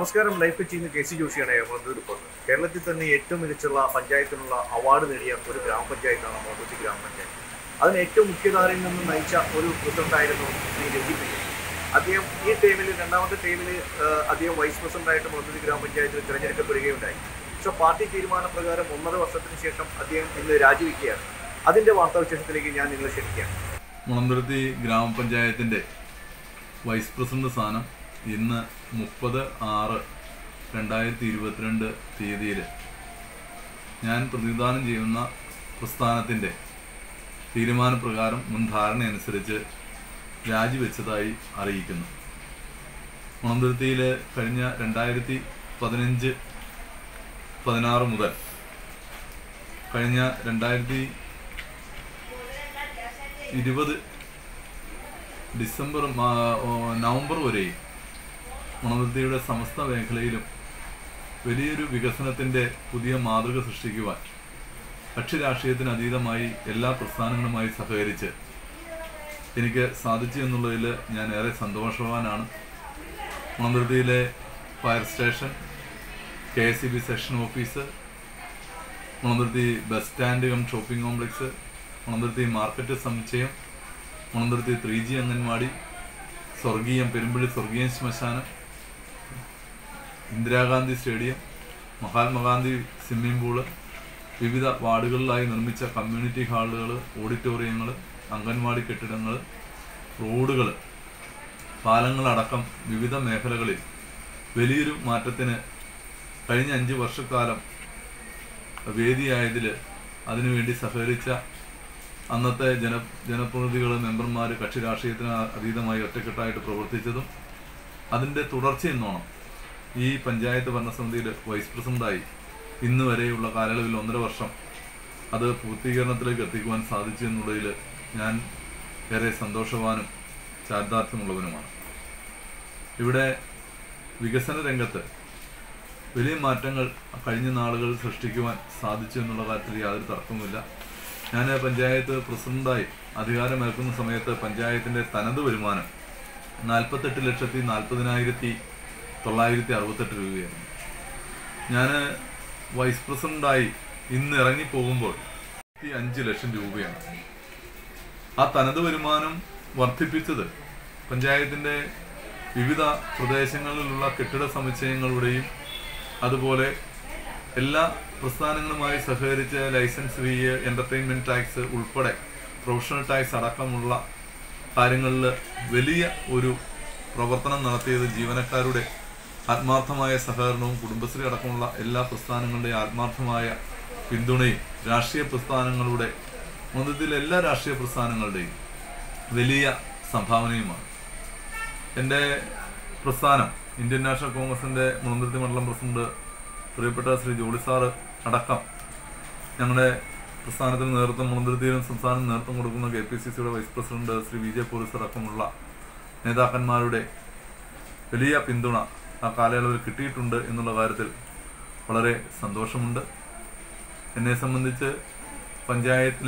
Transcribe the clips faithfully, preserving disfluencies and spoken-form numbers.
നമസ്കാരം. ലൈഫ് ചെയ്യുന്ന K C ജോഷിയാണ് എറണാകുളത്ത് റിപ്പോർട്ടർ. കേരളത്തിൽ തന്നെ ഏറ്റവും മികച്ചുള്ള പഞ്ചായത്തിനുള്ള അവാർഡ് നേടിയ ഒരു ഗ്രാമപഞ്ചായത്താണ് മോട്ടൂത്തി ഗ്രാമപഞ്ചായത്ത്. അതിന് ഏറ്റവും മുഖ്യധാരയിൽ നിന്ന് നയിച്ച ഒരു പ്രസിഡന്റായിരുന്നു ശ്രീ രഞ്ജിത്ത്. അദ്ദേഹം ഈ ടൈമിൽ രണ്ടാമത്തെ ടൈമിൽ അദ്ദേഹം വൈസ് പ്രസിഡന്റായിട്ട് മോട്ടൂത്തി ഗ്രാമപഞ്ചായത്തിൽ തിരഞ്ഞെടുക്കപ്പെടുകയുണ്ടായി. പക്ഷെ പാർട്ടി തീരുമാനപ്രകാരം ഒന്നര വർഷത്തിന് ശേഷം അദ്ദേഹം ഇന്ന് രാജിവെക്കുകയാണ്. അതിൻ്റെ വാർത്താവിശേഷത്തിലേക്ക് ഞാൻ നിങ്ങളെ ക്ഷണിക്കുകയാണ്. മുളന്തുരുത്തി ഗ്രാമപഞ്ചായത്തിൻ്റെ വൈസ് പ്രസിഡന്റ് സ്ഥാനം ഇന്ന് മുപ്പത് ആറ് രണ്ടായിരത്തി ഇരുപത്തിരണ്ട് തീയതിയിൽ ഞാൻ പ്രതിനിധാനം ചെയ്യുന്ന പ്രസ്ഥാനത്തിൻ്റെ തീരുമാനപ്രകാരം മുൻധാരണയനുസരിച്ച് രാജിവെച്ചതായി അറിയിക്കുന്നു. മുളന്തുരുത്തിയിൽ കഴിഞ്ഞ രണ്ടായിരത്തി പതിനഞ്ച് പതിനാറ് മുതൽ കഴിഞ്ഞ രണ്ടായിരത്തി ഇരുപത് ഡിസംബർ നവംബർ വരെയും മുളന്തുരുത്തിയുടെ സമസ്ത മേഖലയിലും വലിയൊരു വികസനത്തിൻ്റെ പുതിയ മാതൃക സൃഷ്ടിക്കുവാൻ കക്ഷി രാഷ്ട്രീയത്തിന് അതീതമായി എല്ലാ പ്രസ്ഥാനങ്ങളുമായി സഹകരിച്ച് എനിക്ക് സാധിച്ചു എന്നുള്ളതിൽ ഞാൻ ഏറെ സന്തോഷവാനാണ്. മുളന്തുരുത്തിയിലെ fire station, K S E B section office, Mulanthuruthy bus stand cum shopping complex, Mulanthuruthy market സമുച്ചയം, മുളന്തുരുത്തി ത്രീ ജി അംഗൻവാടി, സ്വർഗീയം പെരുമ്പള്ളി സ്വർഗീയം ശ്മശാനം, Indira Gandhi stadium, Mahatma Gandhi swimming pool, വിവിധ വാർഡുകളിലായി നിർമ്മിച്ച കമ്മ്യൂണിറ്റി ഹാളുകൾ, ഓഡിറ്റോറിയങ്ങൾ, അംഗൻവാടി കെട്ടിടങ്ങൾ, റോഡുകൾ, പാലങ്ങളടക്കം വിവിധ മേഖലകളിൽ വലിയൊരു മാറ്റത്തിന് കഴിഞ്ഞ അഞ്ച് വർഷക്കാലം വേദിയായതിൽ അതിനുവേണ്ടി സഹകരിച്ച അന്നത്തെ ജന ജനപ്രതിനിധികൾ, മെമ്പർമാർ കക്ഷി രാഷ്ട്രീയത്തിന് അതീതമായി ഒറ്റക്കെട്ടായിട്ട് പ്രവർത്തിച്ചതും അതിൻ്റെ തുടർച്ചയെന്നോണം ഈ പഞ്ചായത്ത് ഭരണസമിതിയുടെ വൈസ് പ്രസിഡന്റായി ഇന്ന് വരെയുള്ള കാലയളവിൽ ഒന്നര വർഷം അത് പൂർത്തീകരണത്തിലേക്ക് എത്തിക്കുവാൻ സാധിച്ചു എന്നുള്ളതിൽ ഞാൻ ഏറെ സന്തോഷവാനും ചാരിതാർത്ഥ്യമുള്ളവനുമാണ്. ഇവിടെ വികസന രംഗത്ത് വലിയ മാറ്റങ്ങൾ കഴിഞ്ഞ നാളുകൾ സൃഷ്ടിക്കുവാൻ സാധിച്ചു എന്നുള്ള കാര്യത്തിൽ യാതൊരു തർക്കവുമില്ല. ഞാൻ പഞ്ചായത്ത് പ്രസിഡന്റായി അധികാരമേൽക്കുന്ന സമയത്ത് പഞ്ചായത്തിൻ്റെ തനത് വരുമാനം നാൽപ്പത്തെട്ട് ലക്ഷത്തി നാൽപ്പതിനായിരത്തി തൊള്ളായിരത്തി അറുപത്തെട്ട് രൂപയാണ്. ഞാൻ വൈസ് പ്രസിഡന്റായി ഇന്ന് ഇറങ്ങിപ്പോകുമ്പോൾ അഞ്ച് ലക്ഷം രൂപയാണ്. ആ തനത് വരുമാനം വർദ്ധിപ്പിച്ചത് പഞ്ചായത്തിൻ്റെ വിവിധ പ്രദേശങ്ങളിലുള്ള കെട്ടിട സമുച്ചയങ്ങളുടെയും അതുപോലെ എല്ലാ പ്രസ്ഥാനങ്ങളുമായി സഹകരിച്ച് ലൈസൻസ് ഫീ, എൻ്റർടൈൻമെൻറ്റ് ടാക്സ് ഉൾപ്പെടെ പ്രൊഫഷണൽ ടാക്സ് അടക്കമുള്ള കാര്യങ്ങളിൽ വലിയ ഒരു പ്രവർത്തനം നടത്തിയത് ജീവനക്കാരുടെ ആത്മാർത്ഥമായ സഹകരണവും കുടുംബശ്രീ അടക്കമുള്ള എല്ലാ പ്രസ്ഥാനങ്ങളുടെയും ആത്മാർത്ഥമായ പിന്തുണയും രാഷ്ട്രീയ പ്രസ്ഥാനങ്ങളുടെ മൊത്തത്തിലെ എല്ലാ രാഷ്ട്രീയ പ്രസ്ഥാനങ്ങളുടെയും വലിയ സംഭാവനയുമാണ്. എൻ്റെ പ്രസ്ഥാനം ഇന്ത്യൻ നാഷണൽ കോൺഗ്രസിൻ്റെ മുളന്തുരുത്തി മണ്ഡലം പ്രസിഡന്റ് പ്രിയപ്പെട്ട ശ്രീ ജോളി സാറ് അടക്കം ഞങ്ങളുടെ പ്രസ്ഥാനത്തിന് നേതൃത്വം മുളന്തുരുത്തിയിലും സംസ്ഥാനം നേതൃത്വം കൊടുക്കുന്ന കെ പി സി സിയുടെ vice president Shri V J Paulose അടക്കമുള്ള നേതാക്കന്മാരുടെ വലിയ പിന്തുണ ആ കാലയളവിൽ കിട്ടിയിട്ടുണ്ട് എന്നുള്ള കാര്യത്തിൽ വളരെ സന്തോഷമുണ്ട്. എന്നെ സംബന്ധിച്ച് പഞ്ചായത്തിൽ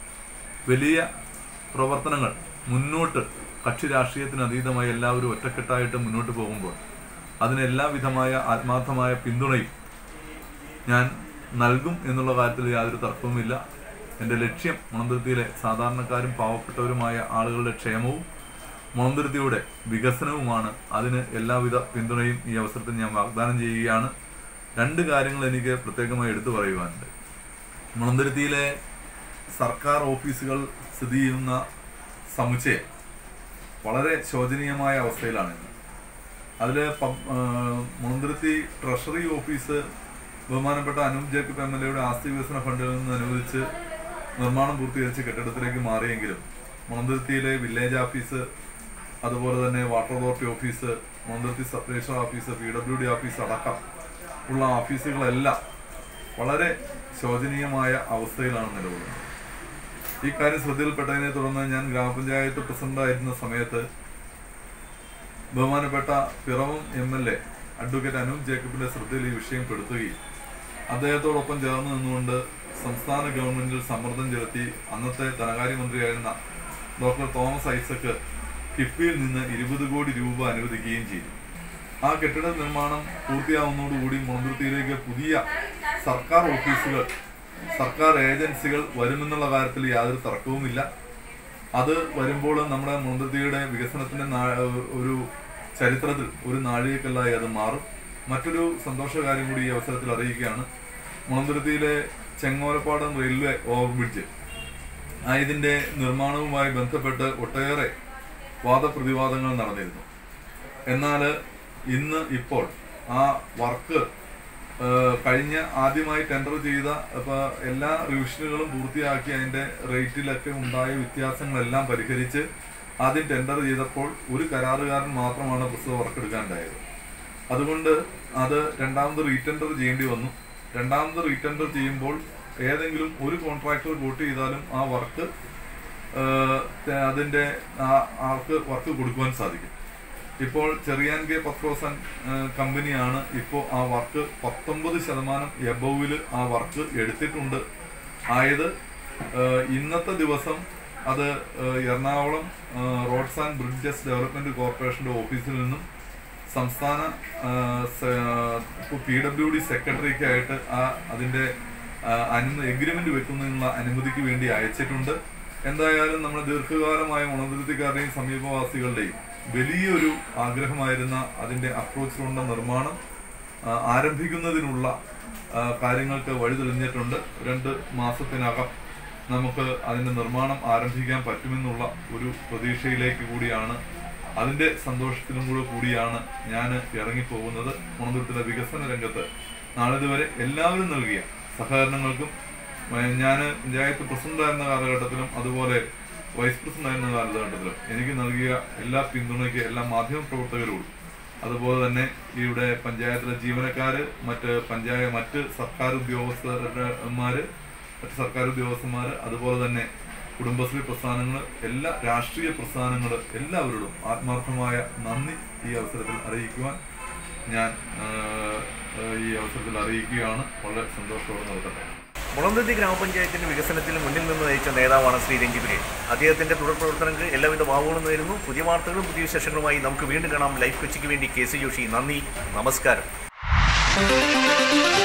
വലിയ പ്രവർത്തനങ്ങൾ മുന്നോട്ട് കക്ഷി രാഷ്ട്രീയത്തിന് അതീതമായി എല്ലാവരും ഒറ്റക്കെട്ടായിട്ട് മുന്നോട്ട് പോകുമ്പോൾ അതിന് എല്ലാവിധമായ ആത്മാർത്ഥമായ പിന്തുണയും ഞാൻ നൽകും എന്നുള്ള കാര്യത്തിൽ യാതൊരു തർക്കവുമില്ല. എൻ്റെ ലക്ഷ്യം മുളന്തുരുത്തിയിലെ സാധാരണക്കാരും പാവപ്പെട്ടവരുമായ ആളുകളുടെ ക്ഷേമവും മുളന്തുരുത്തിയുടെ വികസനവുമാണ്. അതിന് എല്ലാവിധ പിന്തുണയും ഈ അവസരത്തിൽ ഞാൻ വാഗ്ദാനം ചെയ്യുകയാണ്. രണ്ട് കാര്യങ്ങൾ എനിക്ക് പ്രത്യേകമായി എടുത്തു പറയുവാനുണ്ട്. മുളന്തുരുത്തിയിലെ സർക്കാർ ഓഫീസുകൾ സ്ഥിതി ചെയ്യുന്ന സമുച്ചയം വളരെ ശോചനീയമായ അവസ്ഥയിലാണ് ഇന്ന്. അതിൽ മുളന്തുരുത്തി ട്രഷറി ഓഫീസ് ബഹുമാനപ്പെട്ട അനൂപ് ജേക്കബ് എം എൽ എയുടെ ആസ്തി വികസന ഫണ്ടിൽ നിന്ന് അനുവദിച്ച് നിർമ്മാണം പൂർത്തീകരിച്ച് കെട്ടിടത്തിലേക്ക് മാറിയെങ്കിലും മുളന്തുരുത്തിയിലെ വില്ലേജ് ഓഫീസ്, അതുപോലെ തന്നെ water authority office, Mulanthuruthy sub registrar office, P W D office അടക്കം ഉള്ള ഓഫീസുകളെല്ലാം വളരെ ശോചനീയമായ അവസ്ഥയിലാണ് നിലകൊള്ളുന്നത്. ഈ കാര്യം ശ്രദ്ധയിൽപ്പെട്ടതിനെ തുടർന്ന് ഞാൻ ഗ്രാമപഞ്ചായത്ത് പ്രസിഡന്റായിരുന്ന സമയത്ത് ബഹുമാനപ്പെട്ട Piravom M L A advocate Anoop ജേക്കബിന്റെ ശ്രദ്ധയിൽ ഈ വിഷയം പെടുത്തുകയും അദ്ദേഹത്തോടൊപ്പം ചേർന്ന് നിന്നുകൊണ്ട് സംസ്ഥാന ഗവൺമെന്റിൽ സമ്മർദ്ദം ചെലുത്തി അന്നത്തെ ധനകാര്യമന്ത്രിയായിരുന്ന ഡോക്ടർ തോമസ് ഐസക്ക് കിഫ്ബിയിൽ നിന്ന് ഇരുപത് കോടി രൂപ അനുവദിക്കുകയും ചെയ്തു. ആ കെട്ടിട നിർമ്മാണം പൂർത്തിയാവുന്നതോടുകൂടി മുളന്തുരുത്തിയിലേക്ക് പുതിയ സർക്കാർ ഓഫീസുകൾ, സർക്കാർ ഏജൻസികൾ വരുമെന്നുള്ള കാര്യത്തിൽ യാതൊരു തർക്കവുമില്ല. അത് വരുമ്പോൾ നമ്മുടെ മുളന്തുരുത്തിയുടെ വികസനത്തിൻ്റെ ഒരു ചരിത്രത്തിൽ ഒരു നാഴികക്കല്ലായി അത് മാറും. മറ്റൊരു സന്തോഷകാര്യം കൂടി ഈ അവസരത്തിൽ അറിയിക്കുകയാണ്. മുളന്തുരുത്തിയിലെ ചെങ്ങോലപ്പാടം റെയിൽവേ ഓവർബ്രിഡ്ജ് ഇതിൻ്റെ നിർമ്മാണവുമായി ബന്ധപ്പെട്ട് ഒട്ടേറെ വാദപ്രതിവാദങ്ങൾ നടന്നിരുന്നു. എന്നാൽ ഇന്ന് ഇപ്പോൾ ആ വർക്ക് കഴിഞ്ഞ ആദ്യമായി ടെൻഡർ ചെയ്ത ഇപ്പോൾ എല്ലാ റിവിഷനുകളും പൂർത്തിയാക്കി അതിൻ്റെ റേറ്റിലൊക്കെ ഉണ്ടായ വ്യത്യാസങ്ങളെല്ലാം പരിഹരിച്ച് ആദ്യം ടെൻഡർ ചെയ്തപ്പോൾ ഒരു കരാറുകാരൻ മാത്രമാണ് പ്രസ്തുത വർക്ക് എടുക്കാനുണ്ടായത്. അതുകൊണ്ട് അത് രണ്ടാമത് റീടെൻഡർ ചെയ്യേണ്ടി വന്നു. രണ്ടാമത് റീടെൻഡർ ചെയ്യുമ്പോൾ ഏതെങ്കിലും ഒരു കോൺട്രാക്ടർ വോട്ട് ചെയ്താലും ആ വർക്ക് അതിൻ്റെ ആൾക്ക് വർക്ക് കൊടുക്കുവാൻ സാധിക്കും. ഇപ്പോൾ ചെറിയാൻ കെ പത്രോസൻ കമ്പനിയാണ് ഇപ്പോൾ ആ വർക്ക് പത്തൊമ്പത് ശതമാനം എബോവിൽ ആ വർക്ക് എടുത്തിട്ടുണ്ട്. ആയത് ഇന്നത്തെ ദിവസം അത് Ernakulam roads and bridges development കോർപ്പറേഷൻ്റെ ഓഫീസിൽ നിന്നും സംസ്ഥാന പി ഡബ്ല്യു ഡി സെക്രട്ടറിക്കായിട്ട് ആ അതിൻ്റെ അനുമതി എഗ്രിമെൻ്റ് വെക്കുന്നതിനുള്ള അനുമതിക്ക് വേണ്ടി അയച്ചിട്ടുണ്ട്. എന്തായാലും നമ്മുടെ ദീർഘകാലമായ മുളന്തുരുത്തിക്കാരുടെയും സമീപവാസികളുടെയും വലിയൊരു ആഗ്രഹമായിരുന്ന അതിൻ്റെ അപ്രോച്ച് റോഡിൻ്റെ നിർമ്മാണം ആരംഭിക്കുന്നതിനുള്ള കാര്യങ്ങൾക്ക് വഴി തെളിഞ്ഞിട്ടുണ്ട്. രണ്ട് മാസത്തിനകം നമുക്ക് അതിൻ്റെ നിർമ്മാണം ആരംഭിക്കാൻ പറ്റുമെന്നുള്ള ഒരു പ്രതീക്ഷയിലേക്ക് കൂടിയാണ്, അതിൻ്റെ സന്തോഷത്തിലും കൂടെ കൂടിയാണ് ഞാൻ ഇറങ്ങിപ്പോകുന്നത്. മുളന്തുരുത്തിയുടെ വികസന രംഗത്ത് നാളിതുവരെ എല്ലാവരും നൽകിയ സഹകരണങ്ങൾക്കും ഞാൻ പഞ്ചായത്ത് പ്രസിഡന്റായിരുന്ന കാലഘട്ടത്തിലും അതുപോലെ വൈസ് പ്രസിഡന്റായിരുന്ന കാലഘട്ടത്തിലും എനിക്ക് നൽകിയ എല്ലാ പിന്തുണയ്ക്ക് എല്ലാ മാധ്യമ പ്രവർത്തകരോടും അതുപോലെ തന്നെ ഇവിടെ പഞ്ചായത്തിലെ ജീവനക്കാർ, മറ്റ് പഞ്ചായത്ത് മറ്റ് സർക്കാർ ഉദ്യോഗസ്ഥന്മാർ മറ്റ് സർക്കാർ ഉദ്യോഗസ്ഥന്മാർ അതുപോലെ തന്നെ കുടുംബശ്രീ പ്രസ്ഥാനങ്ങൾ, എല്ലാ രാഷ്ട്രീയ പ്രസ്ഥാനങ്ങൾ എല്ലാവരോടും ആത്മാർത്ഥമായ നന്ദി ഈ അവസരത്തിൽ അറിയിക്കുവാൻ ഞാൻ ഈ അവസരത്തിൽ അറിയിക്കുകയാണ്. വളരെ സന്തോഷത്തോടെ നടത്തട്ടെ. മുളന്തുരുത്തി ഗ്രാമപഞ്ചായത്തിന്റെ വികസനത്തിൽ മുന്നിൽ നിന്ന് നയിച്ച നേതാവാണ് ശ്രീ രഞ്ജി കുര്യൻ. അദ്ദേഹത്തിന്റെ തുടർ പ്രവർത്തനങ്ങൾക്ക് എല്ലാവിധ ഭാവങ്ങളും നേരുന്നു. പുതിയ വാർത്തകളും പുതിയ വിശേഷങ്ങളുമായി നമുക്ക് വീണ്ടും കാണാം. ലൈഫ് കൊച്ചിക്ക് വേണ്ടി കെ സി ജോഷി. നന്ദി, നമസ്കാരം.